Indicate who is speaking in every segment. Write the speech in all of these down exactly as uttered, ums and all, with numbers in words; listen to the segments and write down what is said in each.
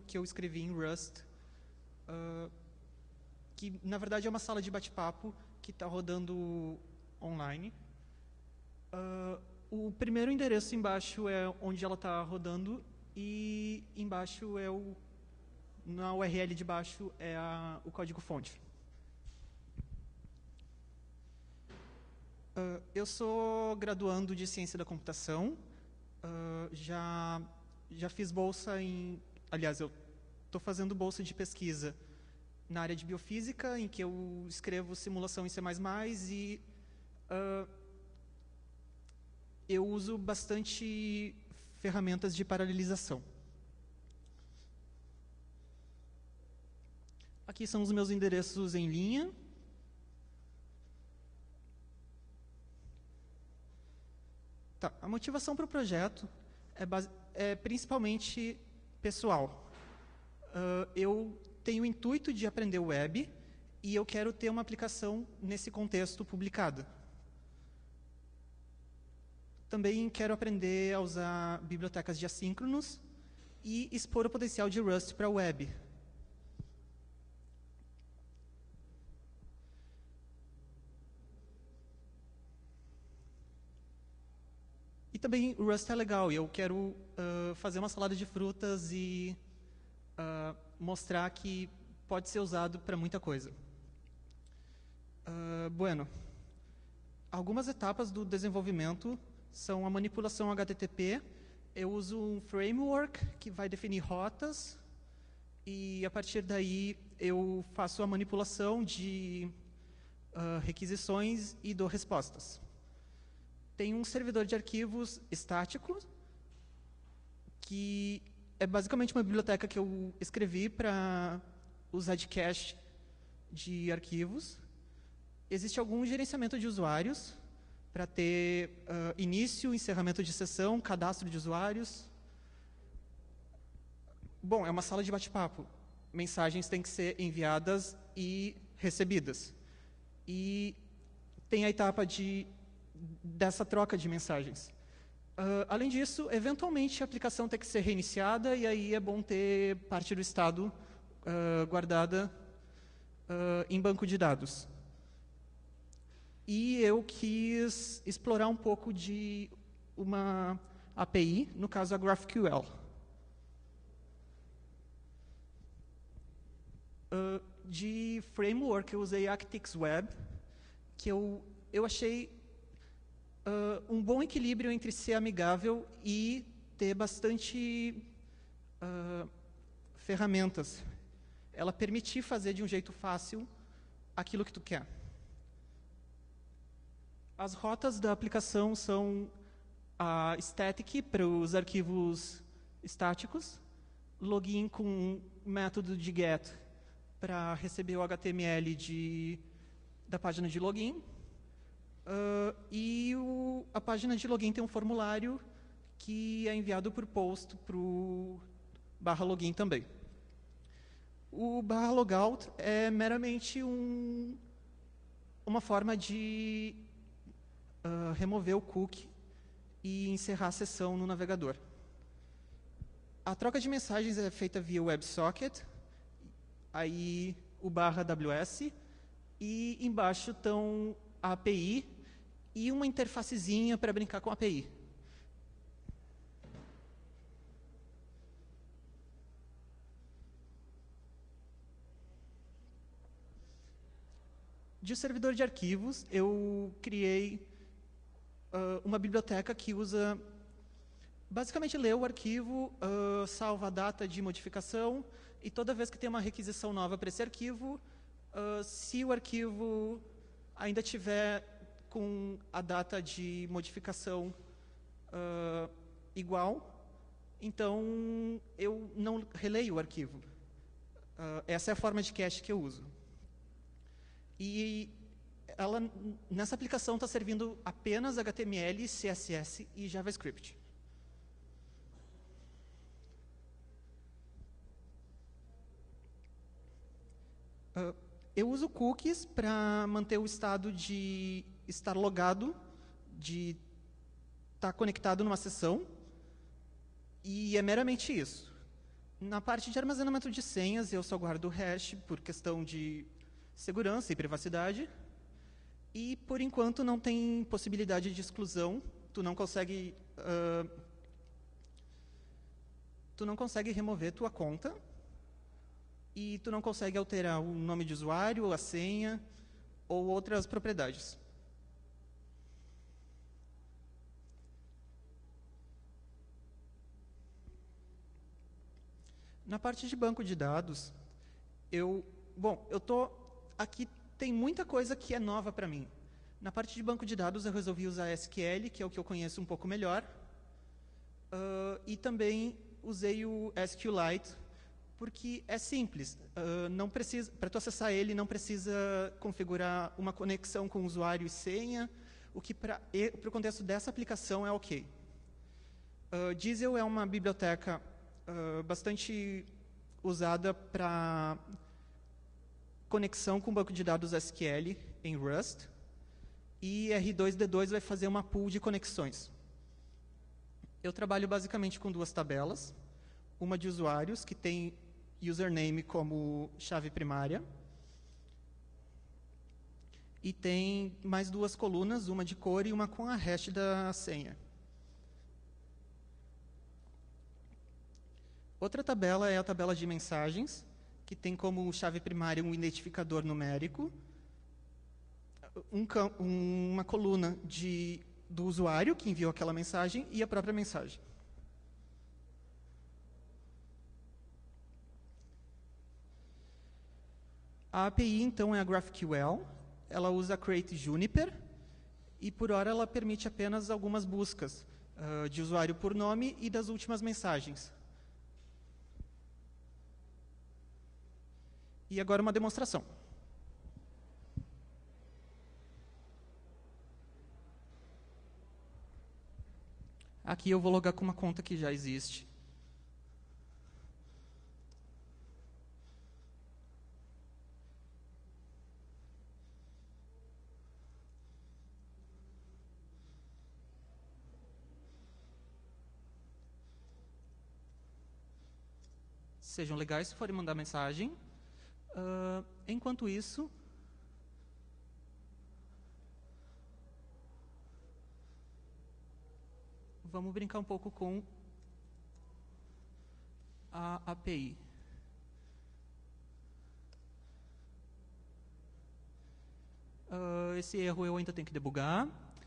Speaker 1: que eu escrevi em Rust, uh, que na verdade é uma sala de bate-papo que está rodando online. Uh, o primeiro endereço embaixo é onde ela está rodando e embaixo é o, na U R L de baixo é a, o código-fonte. Uh, eu sou graduando de Ciência da Computação. Uh, já, já fiz bolsa em... Aliás, eu estou fazendo bolsa de pesquisa na área de biofísica, em que eu escrevo simulação em C mais mais, e uh, eu uso bastante ferramentas de paralelização. Aqui são os meus endereços em linha. Tá, a motivação para o projeto é, base, é principalmente pessoal. Uh, eu tenho o intuito de aprender web e eu quero ter uma aplicação nesse contexto publicada. Também quero aprender a usar bibliotecas de assíncronos e expor o potencial de Rust para a web. E também o Rust é legal, e eu quero uh, fazer uma salada de frutas e uh, mostrar que pode ser usado para muita coisa. Uh, bueno, algumas etapas do desenvolvimento são a manipulação H T T P. Eu uso um framework que vai definir rotas, e a partir daí eu faço a manipulação de uh, requisições e dou respostas. Tem um servidor de arquivos estático, que é basicamente uma biblioteca que eu escrevi para usar de cache de arquivos. Existe algum gerenciamento de usuários, para ter uh, início, encerramento de sessão, cadastro de usuários. Bom, é uma sala de bate-papo. Mensagens têm que ser enviadas e recebidas. E tem a etapa de dessa troca de mensagens. Uh, além disso, eventualmente a aplicação tem que ser reiniciada, e aí é bom ter parte do estado uh, guardada uh, em banco de dados. E eu quis explorar um pouco de uma A P I, no caso a GraphQL. Uh, de framework, eu usei ActixWeb, que eu, eu achei Uh, um bom equilíbrio entre ser amigável e ter bastante uh, ferramentas. Ela permitir fazer de um jeito fácil aquilo que tu quer. As rotas da aplicação são a static para os arquivos estáticos, login com método de get para receber o H T M L de, da página de login. Uh, e o, a página de login tem um formulário que é enviado por post para o barra login também. O barra logout é meramente um, uma forma de uh, remover o cookie e encerrar a sessão no navegador. A troca de mensagens é feita via WebSocket, aí o barra W S, e embaixo estão a API e uma interfacezinha para brincar com a API. De servidor de arquivos, eu criei uh, uma biblioteca que usa, basicamente lê o arquivo, uh, salva a data de modificação, e toda vez que tem uma requisição nova para esse arquivo, uh, se o arquivo ainda tiver com a data de modificação uh, igual, então eu não releio o arquivo. Uh, essa é a forma de cache que eu uso. E ela, nessa aplicação, está servindo apenas H T M L, C S S e JavaScript. Uh, eu uso cookies para manter o estado de estar logado, de estar conectado numa sessão, e é meramente isso. Na parte de armazenamento de senhas, eu só guardo o hash por questão de segurança e privacidade. E, por enquanto, não tem possibilidade de exclusão. Tu não consegue, uh, tu não consegue remover tua conta. E tu não consegue alterar o nome de usuário, a senha ou outras propriedades. Na parte de banco de dados, eu, bom, eu tô aqui tem muita coisa que é nova para mim. Na parte de banco de dados, eu resolvi usar S Q L, que é o que eu conheço um pouco melhor, uh, e também usei o SQLite, porque é simples. Uh, não precisa, para tu acessar ele, não precisa configurar uma conexão com usuário e senha, o que para o contexto dessa aplicação é ok. Uh, Diesel é uma biblioteca uh, bastante usada para conexão com o banco de dados S Q L em Rust, e R dois D dois vai fazer uma pool de conexões. Eu trabalho basicamente com duas tabelas, uma de usuários, que tem username como chave primária, e tem mais duas colunas, uma de cor e uma com a hash da senha. Outra tabela é a tabela de mensagens, que tem como chave primária um identificador numérico, um, uma coluna de, do usuário que enviou aquela mensagem e a própria mensagem. A A P I, então, é a GraphQL. Ela usa Create Juniper e, por hora, ela permite apenas algumas buscas uh, de usuário por nome e das últimas mensagens. E agora uma demonstração. Aqui eu vou logar com uma conta que já existe. Sejam legais se forem mandar mensagem. Uh, enquanto isso, vamos brincar um pouco com a A P I. Uh, esse erro eu ainda tenho que debugar.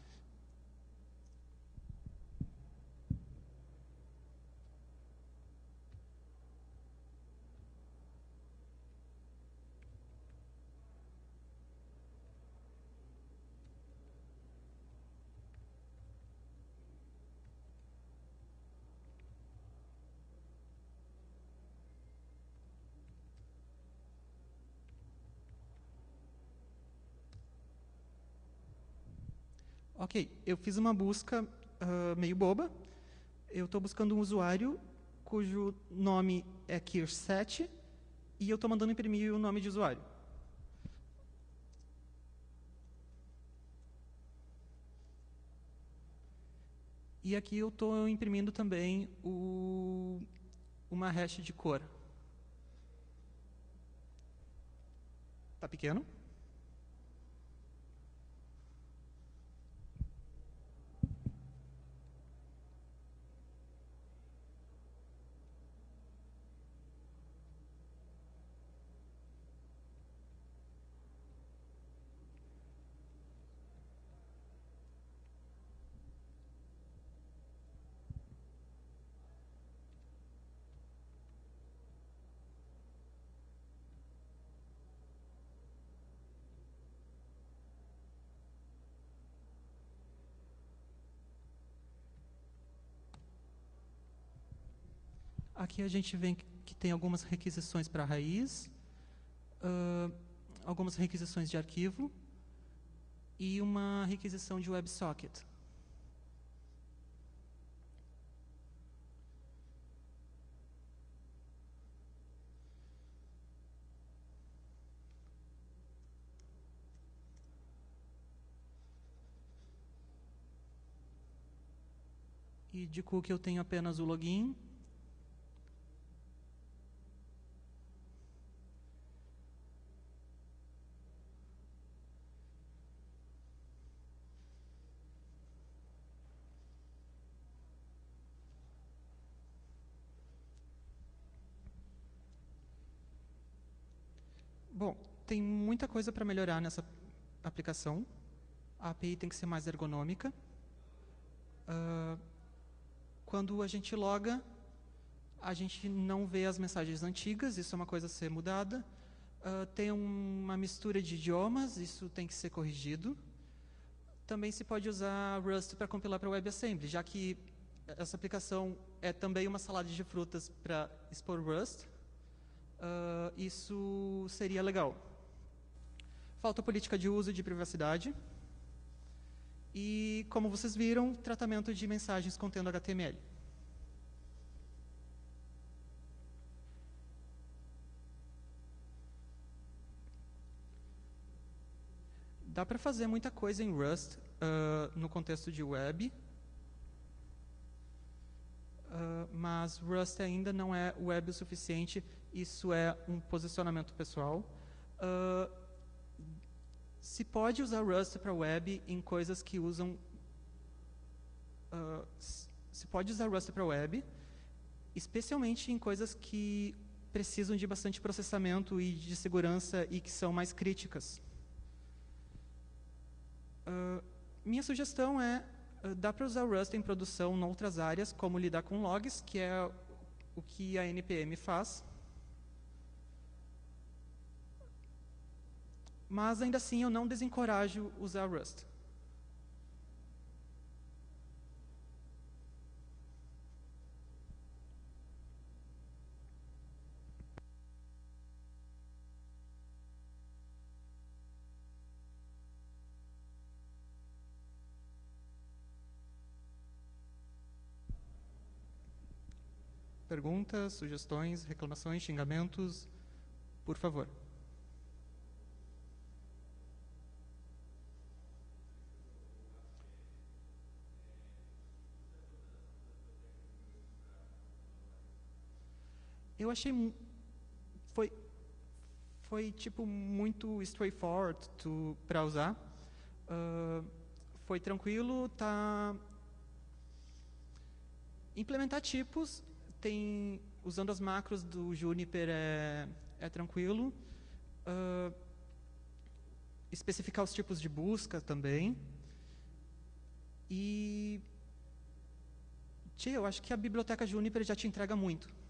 Speaker 1: Ok, eu fiz uma busca uh, meio boba. Eu estou buscando um usuário cujo nome é Kirsch sete e eu estou mandando imprimir o nome de usuário. E aqui eu estou imprimindo também o, uma hash de cor. Está pequeno? Aqui a gente vê que tem algumas requisições para a raiz, uh, algumas requisições de arquivo e uma requisição de WebSocket. E de cookie eu tenho apenas o login. Bom, tem muita coisa para melhorar nessa aplicação. A A P I tem que ser mais ergonômica. Uh, quando a gente loga, a gente não vê as mensagens antigas, isso é uma coisa a ser mudada. Uh, tem uma mistura de idiomas, isso tem que ser corrigido. Também se pode usar Rust para compilar para WebAssembly, já que essa aplicação é também uma salada de frutas para expor Rust. Uh, isso seria legal. Falta política de uso e de privacidade. E, como vocês viram, tratamento de mensagens contendo H T M L. Dá para fazer muita coisa em Rust uh, no contexto de web, uh, mas Rust ainda não é web o suficiente, isso é um posicionamento pessoal. Uh, se pode usar Rust para web em coisas que usam... Uh, se pode usar Rust para web, especialmente em coisas que precisam de bastante processamento e de segurança e que são mais críticas. Uh, minha sugestão é, uh, dá para usar Rust em produção em outras áreas, como lidar com logs, que é o que a N P M faz. Mas, ainda assim, eu não desencorajo usar Rust. Perguntas, sugestões, reclamações, xingamentos, por favor. Eu achei... Foi, foi tipo, muito straightforward para usar. Uh, foi tranquilo, tá... Implementar tipos... Tem, usando as macros do Juniper é, é tranquilo. Uh, especificar os tipos de busca também. E... Tia, eu acho que a biblioteca Juniper já te entrega muito.